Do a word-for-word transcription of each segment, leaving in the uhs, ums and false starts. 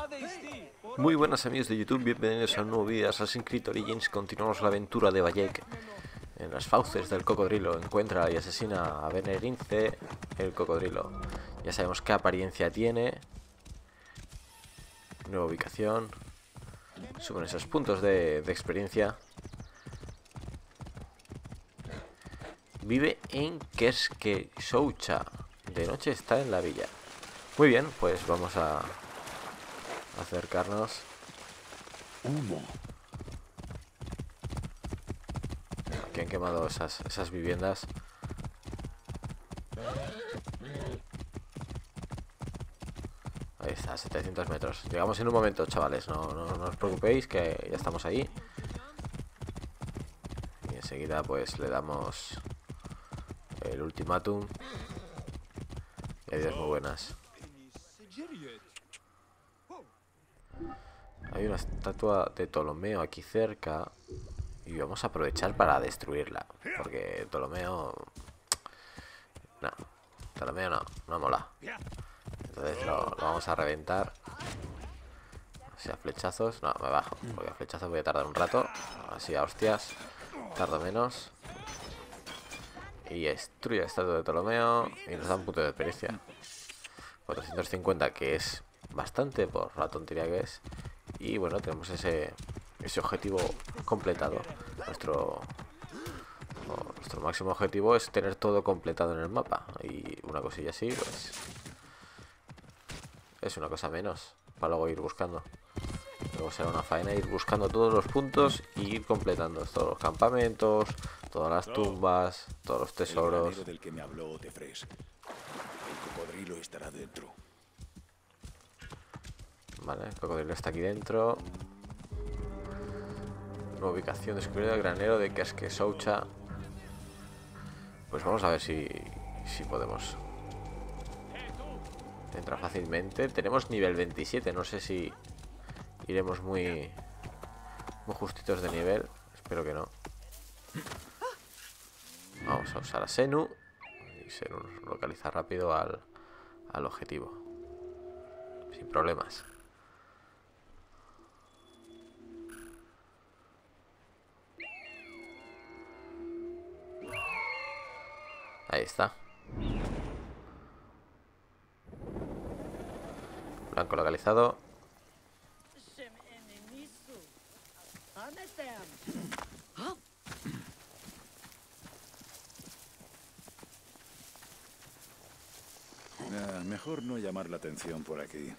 Muy buenas amigos de YouTube, bienvenidos a un nuevo vídeo de Assassin's Creed Origins. Continuamos la aventura de Bayek. En las fauces del cocodrilo encuentra y asesina a Benerince, el cocodrilo. Ya sabemos qué apariencia tiene. Nueva ubicación. Suben esos puntos de, de experiencia. Vive en Kerskesocha. De noche está en la villa. Muy bien, pues vamos a acercarnos. Humo. Aquí han quemado esas, esas viviendas. Ahí está, setecientos metros. Llegamos en un momento, chavales. No, no, no os preocupéis, que ya estamos ahí. Y enseguida pues le damos el ultimátum. Y adiós, muy buenas. Hay una estatua de Ptolomeo aquí cerca. Y vamos a aprovechar para destruirla. Porque Ptolomeo... No, Ptolomeo no, no mola. Entonces lo, lo vamos a reventar. Así a flechazos. No, me bajo, porque a flechazos voy a tardar un rato. Así a hostias tardo menos. Y destruye la estatua de Ptolomeo. Y nos da un punto de pericia. cuatrocientos cincuenta, que es bastante por la tontería que es. Y bueno, tenemos ese ese objetivo completado. Nuestro oh, nuestro máximo objetivo es tener todo completado en el mapa. Y una cosilla así, pues es una cosa menos para luego ir buscando. Luego será una faena ir buscando todos los puntos y ir completando todos los campamentos, todas las tumbas, todos los tesoros. El del que me habló Otefres. El cocodrilo estará dentro. Vale, el cocodrilo está aquí dentro. Nueva ubicación descubierta, el granero de Kerskesocha. Pues vamos a ver si, si podemos entrar fácilmente. Tenemos nivel veintisiete, no sé si iremos muy, muy justitos de nivel. Espero que no. Vamos a usar a Senu. Y Senu localiza rápido al, al objetivo. Sin problemas. Ahí está. Blanco localizado. Ah, mejor no llamar la atención por aquí.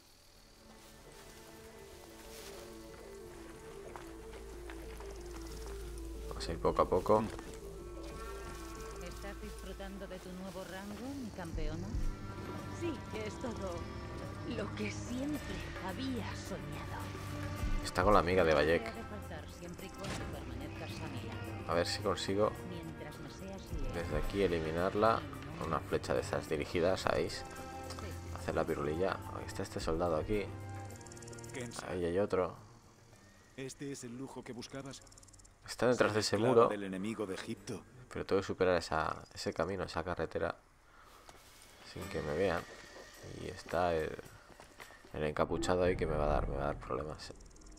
Vamos a ir poco a poco. ¿Estás disfrutando de tu nuevo rango, mi campeona? Sí, es todo lo que siempre había soñado. Está con la amiga de Bayek. No te haré faltar siempre y cuando permanezcas a mi lado. A ver si consigo Mientras me seas leal. desde aquí eliminarla. Con una flecha de esas dirigidas, ¿sabéis? Hacer la pirulilla. Ahí está este soldado aquí. Ahí hay otro. ¿Este es el lujo que buscabas? Está detrás de ese Esclava muro. del enemigo de Egipto. Pero tengo que superar esa, ese camino, esa carretera, sin que me vean. Y está el, el encapuchado ahí que me va a dar, me va a dar problemas.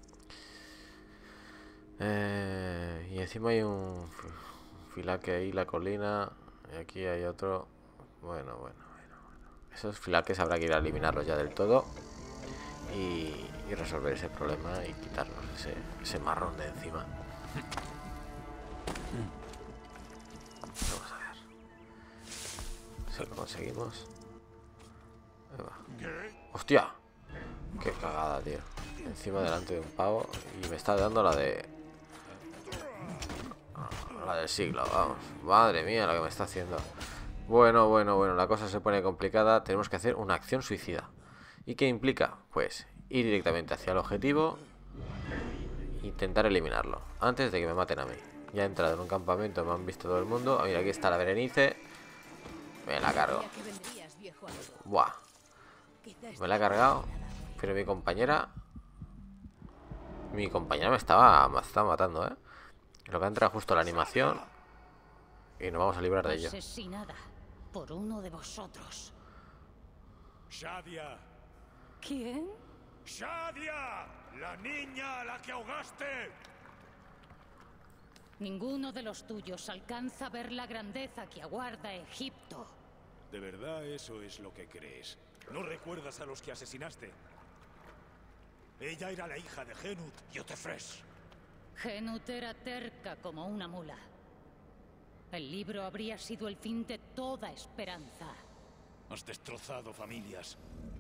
Eh, y encima hay un filaque ahí, la colina. Y aquí hay otro. Bueno, bueno, bueno, bueno. Esos filaques habrá que ir a eliminarlos ya del todo. Y, y resolver ese problema y quitarnos ese, ese marrón de encima. Vamos a ver si lo conseguimos. Ahí va. ¡Hostia! ¡Qué cagada, tío! Encima delante de un pavo. Y me está dando la de... La del siglo, vamos. Madre mía lo que me está haciendo. Bueno, bueno, bueno. La cosa se pone complicada. Tenemos que hacer una acción suicida. ¿Y qué implica? Pues ir directamente hacia el objetivo. Intentar eliminarlo antes de que me maten a mí. Ya he entrado en un campamento, me han visto todo el mundo. Mira, aquí está la Berenice. Me la cargo. Buah. Me la he cargado. Pero mi compañera... Mi compañera me estaba, me estaba matando, ¿eh? Lo que ha entrado justo la animación. Y nos vamos a librar de ello. Asesinada por uno de vosotros. Shadia. ¿Quién? ¡Shadia! ¡La niña a la que ahogaste! Ninguno de los tuyos alcanza a ver la grandeza que aguarda Egipto. ¿De verdad eso es lo que crees? ¿No recuerdas a los que asesinaste? Ella era la hija de Genut y Otefres. Genut era terca como una mula. El libro habría sido el fin de toda esperanza. Has destrozado familias.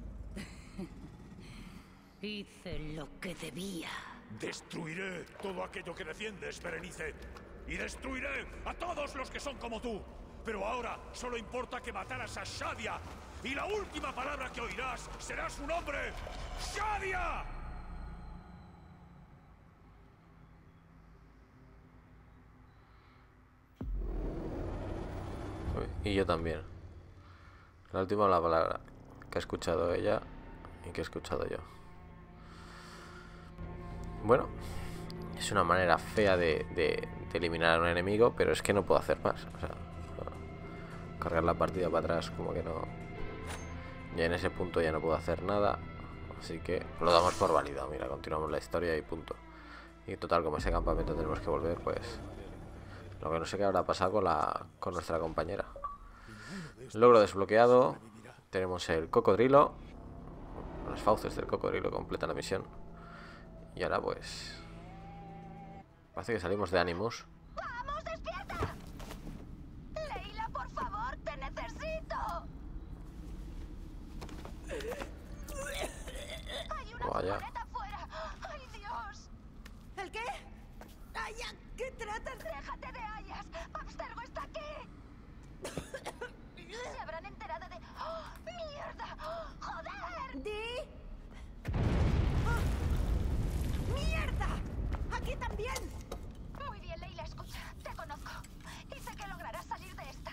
Hice lo que debía. Destruiré todo aquello que defiendes, Berenice. Y destruiré a todos los que son como tú. Pero ahora solo importa que mataras a Shadia. Y la última palabra que oirás será su nombre. ¡Shadia! Y yo también. La última la palabra que ha escuchado ella y que he escuchado yo. Bueno, es una manera fea de, de, de eliminar a un enemigo, pero es que no puedo hacer más. O sea, cargar la partida para atrás como que no. Ya en ese punto ya no puedo hacer nada. Así que lo damos por válido. Mira, continuamos la historia y punto. Y total, como ese campamento tenemos que volver, pues... Lo que no sé qué habrá pasado con, la, con nuestra compañera. Logro desbloqueado. Tenemos el cocodrilo. Las fauces del cocodrilo completan la misión. Y ahora pues... Parece que salimos de Animus. ¡Vamos, despierta! Leila, por favor, te necesito. Hay una Vaya. furgoneta afuera. ¡Ay, Dios! ¿El qué? ¡Aya! ¿Qué tratas de...? ¡Déjate de hayas! ¡Abstergo está aquí! Se habrán enterado de... ¡Oh, ¡mierda! ¡Joder! ¿Di? ¡Ah! ¡Mierda! ¡Aquí también! Muy bien, Leila, escucha. Te conozco. Y sé que lograrás salir de esta.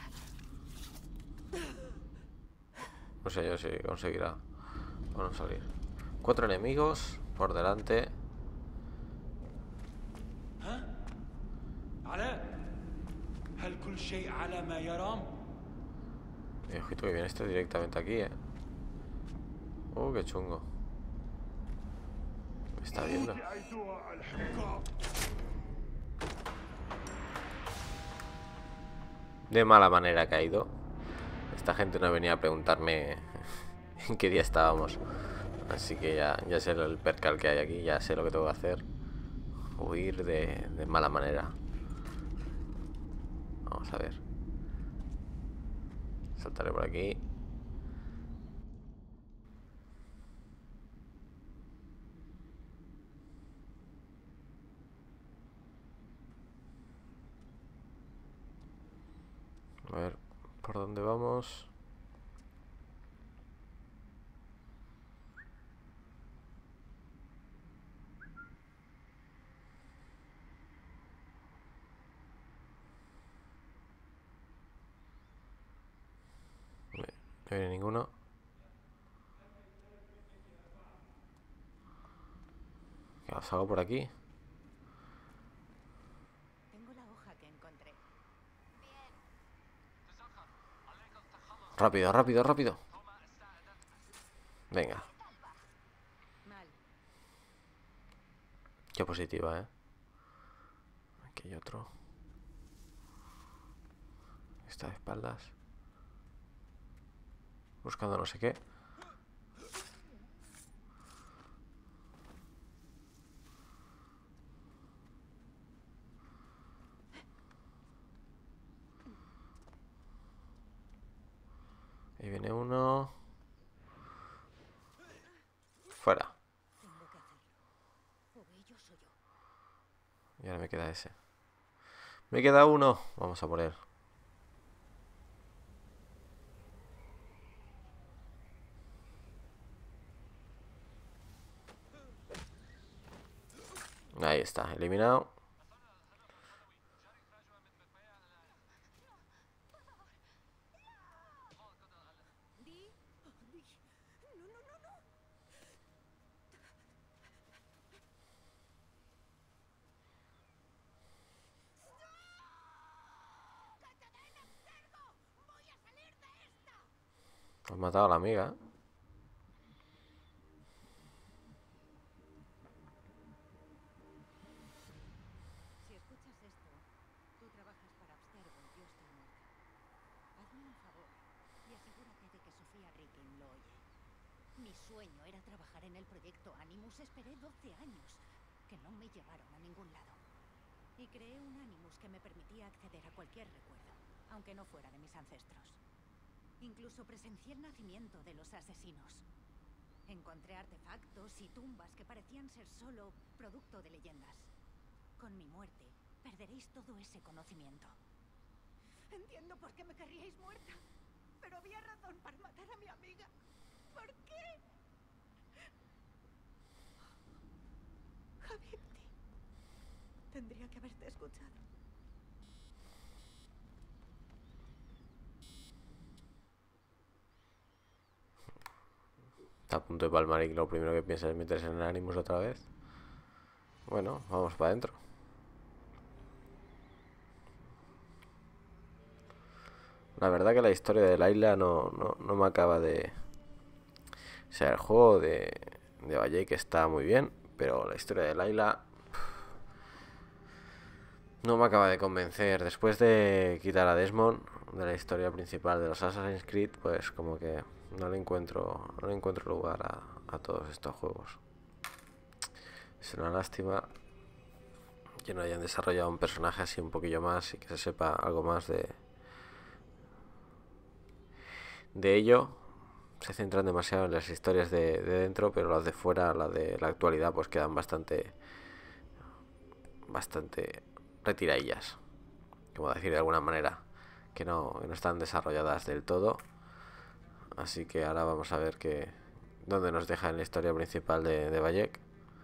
No sé yo si conseguirá o no salir. Cuatro enemigos por delante. Y ojito que viene este directamente aquí, eh. Uh, qué chungo. Me está viendo. De mala manera ha caído. Esta gente no venía a preguntarme en qué día estábamos. Así que ya, ya sé el percal que hay aquí. Ya sé lo que tengo que hacer. Huir de, de mala manera. Vamos a ver. Saltaré por aquí. A ver, ¿por dónde vamos? No viene ninguno. ¿Qué os hago por aquí? Tengo la hoja que encontré. Rápido, rápido, rápido. Venga. Mal. Qué positiva, eh. Aquí hay otro. Está de espaldas. Buscando no sé qué. Ahí viene uno. Fuera. Tengo que hacerlo. O ellos o yo. Y ahora me queda ese. Me queda uno. Vamos a por él. Ahí está, eliminado. ¿Di? Oh, Di. No, no, no, no. Has matado a la amiga. oye. Mi sueño era trabajar en el proyecto Animus. Esperé doce años, que no me llevaron a ningún lado. Y creé un Animus que me permitía acceder a cualquier recuerdo, aunque no fuera de mis ancestros. Incluso presencié el nacimiento de los asesinos. Encontré artefactos y tumbas que parecían ser solo producto de leyendas. Con mi muerte, perderéis todo ese conocimiento. Entiendo por qué me querríais muerta, pero había razón para matar a mi amiga. ¿Por qué? Habibti, tendría que haberte escuchado. Está a punto de palmar y lo primero que piensa es meterse en el Animus otra vez. Bueno, vamos para adentro. La verdad que la historia de Layla no, no, no me acaba de... O sea, el juego de, de Bayek está muy bien, pero la historia de Layla no me acaba de convencer. Después de quitar a Desmond de la historia principal de los Assassin's Creed, pues como que no le encuentro, no le encuentro lugar a, a todos estos juegos. Es una lástima que no hayan desarrollado un personaje así un poquillo más y que se sepa algo más de de ello. Se centran demasiado en las historias de, de dentro, pero las de fuera, las de la actualidad, pues quedan bastante bastante retiradillas, como decir de alguna manera, que no, que no están desarrolladas del todo. Así que ahora vamos a ver que dónde nos deja en la historia principal de, de Bayek.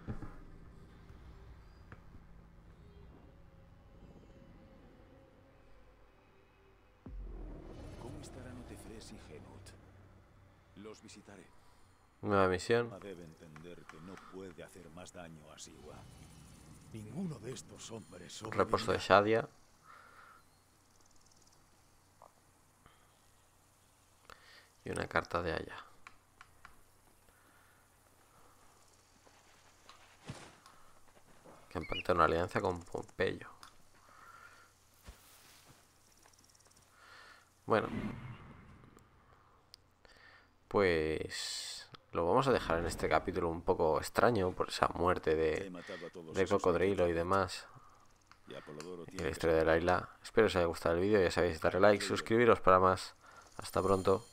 ¿Cómo estarán Otefres y Genut? Los visitaré. Nueva misión. Debe entender que no puede hacer más daño a Siwa. Ninguno de estos hombres son Reposo de Shadia. Y una carta de Aya. Que empata una alianza con Pompeyo. Bueno. Pues lo vamos a dejar en este capítulo un poco extraño por esa muerte de, de Cocodrilo y demás. Y la historia de Layla. Espero os haya gustado el vídeo. Ya sabéis, darle like, suscribiros para más. Hasta pronto.